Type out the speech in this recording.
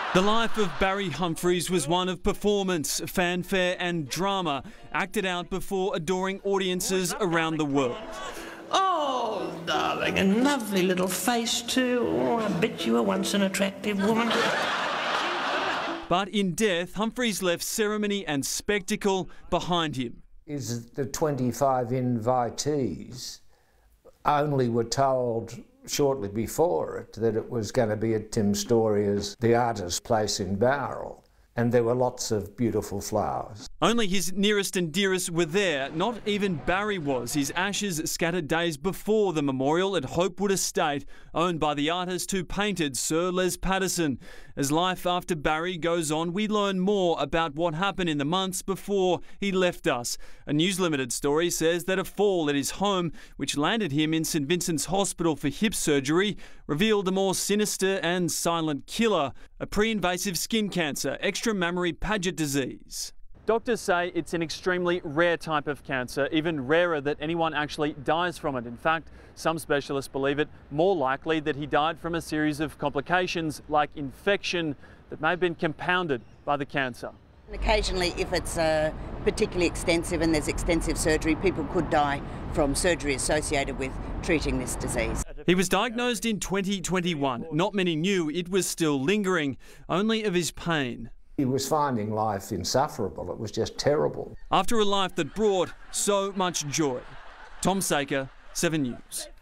The life of Barry Humphries was one of performance, fanfare and drama, acted out before adoring audiences around the world. Oh, darling, a lovely little face too. Oh, I bet you were once an attractive woman. But in death, Humphries left ceremony and spectacle behind him. Is the 25 invitees only were told shortly before it that it was going to be at Tim Storia's The Artist's Place in Bowral, and there were lots of beautiful flowers. Only his nearest and dearest were there. Not even Barry was. His ashes scattered days before the memorial at Hopewood Estate, owned by the artist who painted Sir Les Patterson. As life after Barry goes on, we learn more about what happened in the months before he left us. A News Limited story says that a fall at his home, which landed him in St Vincent's Hospital for hip surgery, revealed a more sinister and silent killer, a pre-invasive skin cancer, extramammary Paget disease. Doctors say it's an extremely rare type of cancer, even rarer that anyone actually dies from it. In fact, some specialists believe it more likely that he died from a series of complications like infection that may have been compounded by the cancer. Occasionally, if it's particularly extensive and there's extensive surgery, people could die from surgery associated with treating this disease. He was diagnosed in 2021. Not many knew it was still lingering, only of his pain. He was finding life insufferable. It was just terrible. After a life that brought so much joy. Tom Saker, 7 News.